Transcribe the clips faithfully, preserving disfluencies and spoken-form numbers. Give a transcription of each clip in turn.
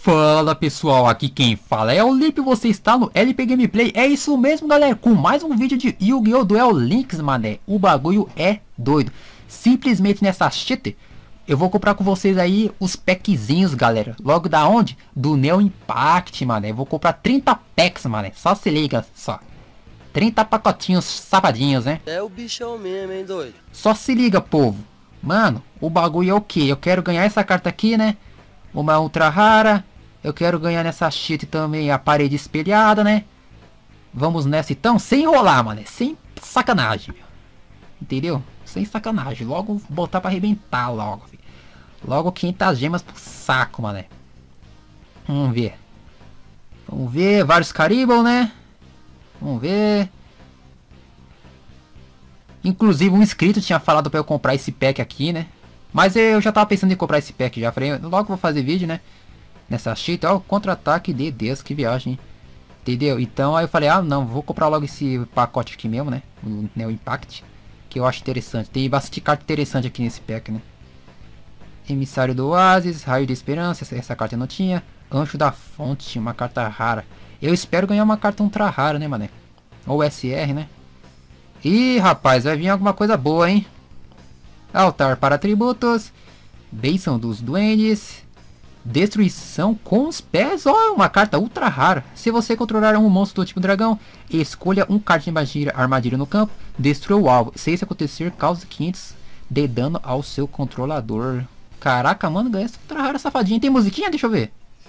Fala pessoal, aqui quem fala é o Lip, você está no L P Gameplay. É isso mesmo galera, com mais um vídeo de Yu-Gi-Oh! Duel Links, mané. O bagulho é doido. Simplesmente nessa shit, eu vou comprar com vocês aí os packzinhos, galera. Logo da onde? Do Neo Impact, mané. Eu vou comprar trinta packs, mané. Só se liga, só. trinta pacotinhos safadinhos, né? É o bichão mesmo, hein, doido? Só se liga, povo. Mano, o bagulho é o que? Eu quero ganhar essa carta aqui, né? Uma ultra rara. Eu quero ganhar nessa shit também a parede espelhada, né? Vamos nessa então, sem enrolar, mano. Sem sacanagem, meu. Entendeu? Sem sacanagem. Logo botar pra arrebentar logo, filho. Logo quinhentas gemas pro saco, mané. Vamos ver. Vamos ver. Vários Caribou, né? Vamos ver. Inclusive um inscrito tinha falado pra eu comprar esse pack aqui, né? Mas eu já tava pensando em comprar esse pack já. Falei, logo vou fazer vídeo, né? Nessa cheat, ó, contra-ataque de Deus, que viagem. Entendeu? Então aí eu falei, ah não, vou comprar logo esse pacote aqui mesmo, né? O Neo Impact. Que eu acho interessante. Tem bastante carta interessante aqui nesse pack, né? Emissário do Oasis, Raio de Esperança, essa, essa carta eu não tinha. Anjo da Fonte, uma carta rara. Eu espero ganhar uma carta ultra rara, né, mané? Ou S R, né? Ih, rapaz, vai vir alguma coisa boa, hein? Altar para atributos. Bênção dos duendes. Destruição com os pés. Ó, oh, uma carta ultra rara. Se você controlar um monstro do tipo dragão, escolha um card de magia armadilha no campo. Destrua o alvo. Se isso acontecer, cause quinhentos de dano ao seu controlador. Caraca, mano, ganha essa ultra rara safadinha. Tem musiquinha? Deixa eu ver.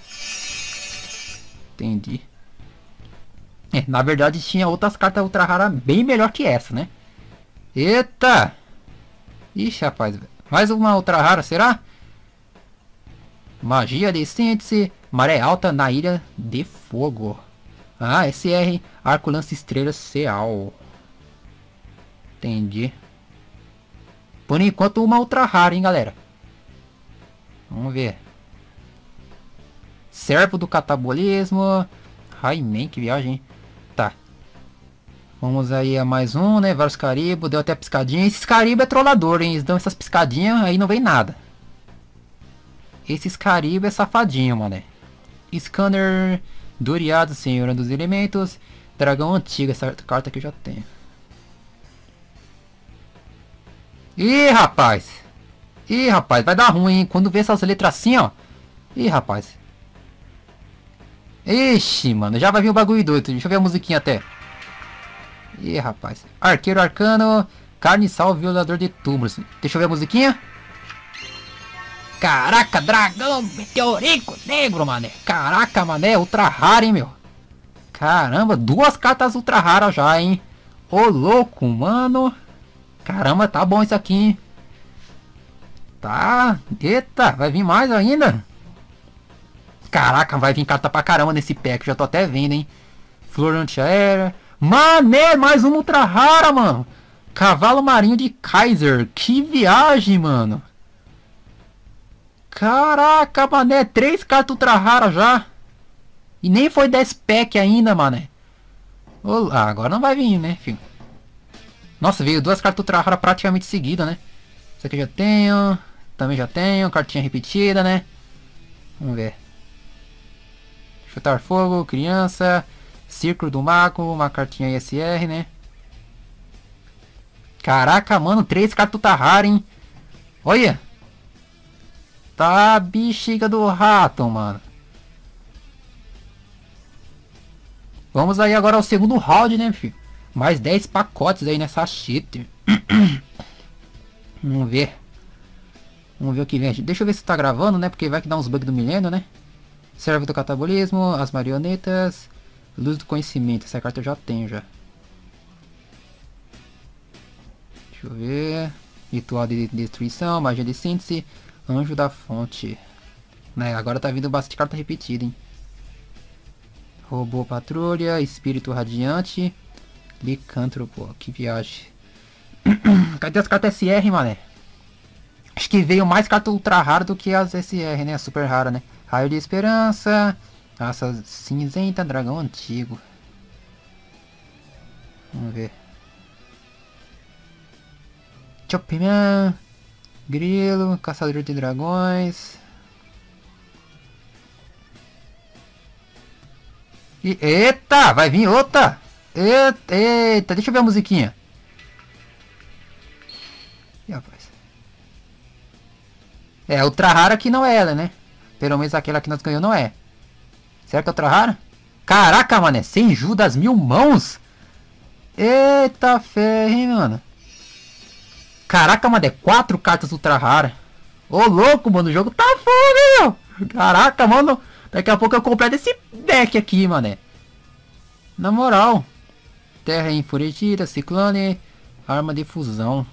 Entendi. É, na verdade tinha outras cartas ultra rara bem melhor que essa, né? Eita! Ixi, rapaz. Mais uma ultra rara, será? Magia descente, maré alta na ilha de fogo. Ah, S R, arco lance estrela Seal. Entendi. Por enquanto uma ultra rara, hein, galera. Vamos ver. Servo do catabolismo. Raiman, que viagem. Tá. Vamos aí a mais um, né? Vários Caribou. Deu até piscadinha. Esses Caribou é trollador, hein? Eles dão essas piscadinhas, aí não vem nada. Esses Caribou é safadinho, mané. Scanner. Doriado, Senhora dos Elementos. Dragão Antigo. Essa carta aqui eu já tenho. Ih, rapaz. Ih, rapaz. Vai dar ruim, hein? Quando vê essas letras assim, ó. Ih, rapaz. Ixi, mano. Já vai vir o bagulho doido. Deixa eu ver a musiquinha até. Ih, rapaz. Arqueiro Arcano. Carniçal Violador de Túmulos. Deixa eu ver a musiquinha. Caraca, dragão meteorico negro, mané. Caraca, mané, ultra raro, hein, meu. Caramba, duas cartas ultra raras já, hein. Ô, louco, mano. Caramba, tá bom isso aqui, hein. Tá, eita, vai vir mais ainda. Caraca, vai vir carta pra caramba nesse pack, já tô até vendo, hein. Flor antiaérea. Mané, mais uma ultra rara, mano. Cavalo marinho de Kaiser. Que viagem, mano. Caraca, mané. Três cartas ultra raras já. E nem foi dez pack ainda, mané. Olá, agora não vai vir, né, filho? Nossa, veio duas cartas ultra raras praticamente seguidas, né? Isso aqui eu já tenho. Também já tenho. Cartinha repetida, né? Vamos ver. Chutar fogo, criança. Círculo do Mago, uma cartinha I S R, né? Caraca, mano, três cartas ultra raras, hein? Olha! Tá bexiga do rato, mano. Vamos aí agora ao segundo round, né, filho? Mais dez pacotes aí nessa shit. Vamos ver. Vamos ver o que vem. Deixa eu ver se tá gravando, né? Porque vai que dá uns bugs do milênio, né? Servo do catabolismo, as marionetas. Luz do conhecimento. Essa carta eu já tenho já. Deixa eu ver. Ritual de destruição, magia de síntese. Anjo da fonte. Né, agora tá vindo bastante carta repetida, hein. Robô patrulha. Espírito radiante. Licântropo. Que viagem. Cadê as cartas S R, mané? Acho que veio mais carta ultra rara do que as S R, né? Super rara, né? Raio de Esperança. Raça cinzenta. Dragão antigo. Vamos ver. Chopman. Grilo, Caçador de Dragões. E, eita, vai vir outra. Eita, eita, deixa eu ver a musiquinha. Ih, rapaz. É, ultra rara aqui não é ela, né? Pelo menos aquela que nós ganhamos não é. Será que é ultra rara? Caraca, mano, sem Judas mil mãos. Eita ferro, hein, mano. Caraca, mano, é quatro cartas ultra rara. Ô, louco, mano, o jogo tá foda, meu. Caraca, mano. Daqui a pouco eu completo esse deck aqui, mané. Na moral. Terra enfurecida, ciclone, arma de fusão.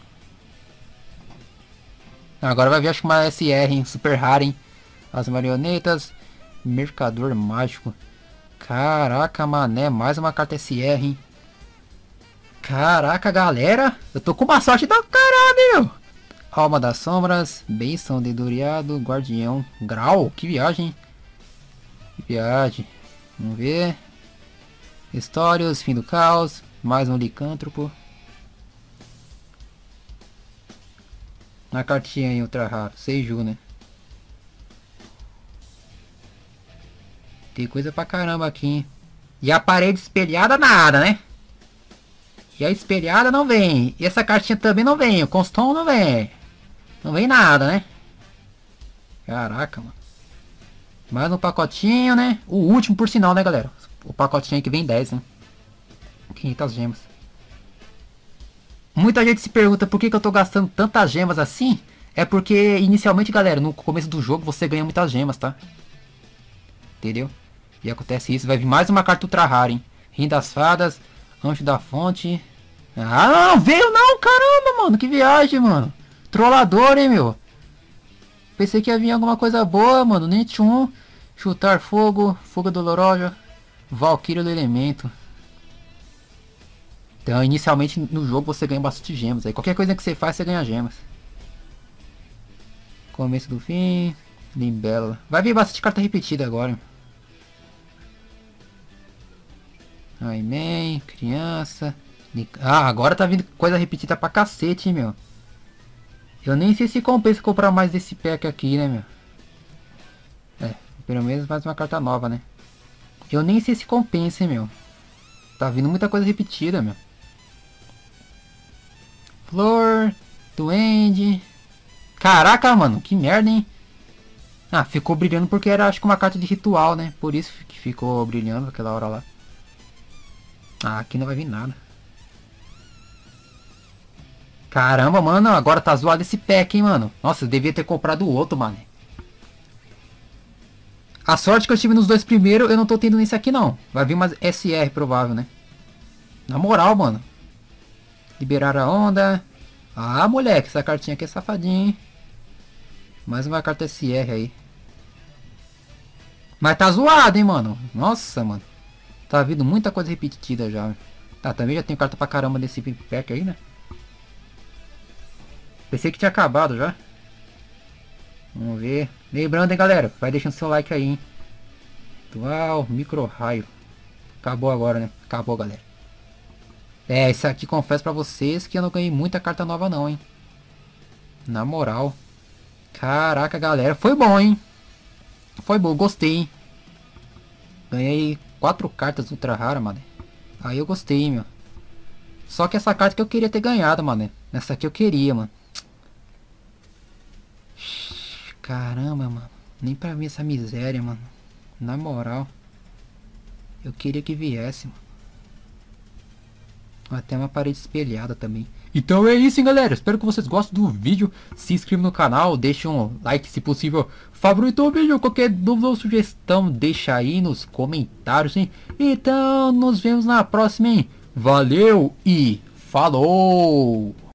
Agora vai vir, acho que uma S R, hein? Super rara, hein? As marionetas. Mercador mágico. Caraca, mané. Mais uma carta S R, hein? Caraca, galera. Eu tô com uma sorte da caralho, meu. Alma das sombras. Benção deduriado. Guardião. Grau. Que viagem, hein? Que viagem. Vamos ver. Histórias. Fim do caos. Mais um licântropo. Na cartinha aí, ultra raro. Seiju, né? Tem coisa pra caramba aqui, hein? E a parede espelhada nada, né? E a espelhada não vem. E essa cartinha também não vem. O Conston não vem. Não vem nada, né? Caraca, mano. Mais um pacotinho, né? O último, por sinal, né, galera? O pacotinho aí que vem dez, né? quinhentas gemas. Muita gente se pergunta por que, que eu tô gastando tantas gemas assim. É porque, inicialmente, galera, no começo do jogo você ganha muitas gemas, tá? Entendeu? E acontece isso. Vai vir mais uma carta ultra rara, hein? Rim das fadas. Anjo da fonte. Ah, não, veio não, caramba, mano. Que viagem, mano. Trollador, hein, meu. Pensei que ia vir alguma coisa boa, mano. Nenhum. Chutar fogo. Fuga dolorosa. Valkyria do elemento. Então, inicialmente no jogo você ganha bastante gemas. Aí qualquer coisa que você faz, você ganha gemas. Começo do fim. Limbela. Vai vir bastante carta repetida agora. Rayman, criança. Ah, agora tá vindo coisa repetida pra cacete, hein, meu. Eu nem sei se compensa comprar mais desse pack aqui, né, meu. É, pelo menos mais uma carta nova, né. Eu nem sei se compensa, hein, meu. Tá vindo muita coisa repetida, meu. Flor, duende. Caraca, mano, que merda, hein. Ah, ficou brilhando porque era, acho que uma carta de ritual, né. Por isso que ficou brilhando aquela hora lá. Ah, aqui não vai vir nada. Caramba, mano, agora tá zoado esse pack, hein, mano. Nossa, eu devia ter comprado o outro, mano. A sorte que eu tive nos dois primeiros, eu não tô tendo nesse aqui, não. Vai vir umas S R, provável, né? Na moral, mano. Liberar a onda. Ah, moleque, essa cartinha aqui é safadinha, hein? Mais uma carta S R aí. Mas tá zoado, hein, mano. Nossa, mano. Tá vindo muita coisa repetida já. Tá, também já tem carta pra caramba desse pack aí, né? Pensei que tinha acabado já. Vamos ver. Lembrando, hein, galera. Vai deixando seu like aí, hein. Dual, micro raio. Acabou agora, né? Acabou, galera. É, isso aqui confesso pra vocês que eu não ganhei muita carta nova não, hein. Na moral. Caraca, galera. Foi bom, hein. Foi bom, gostei, hein. Ganhei quatro cartas ultra raras, mano. Aí eu gostei, hein, meu. Só que essa carta que eu queria ter ganhado, mano. Essa aqui eu queria, mano. Caramba, mano. Nem pra mim essa miséria, mano. Na moral. Eu queria que viesse, mano. Até uma parede espelhada também. Então é isso, hein, galera. Espero que vocês gostem do vídeo. Se inscreva no canal. Deixe um like, se possível. Favoritou o vídeo. Qualquer dúvida ou sugestão, deixa aí nos comentários, hein. Então, nos vemos na próxima, hein. Valeu e falou!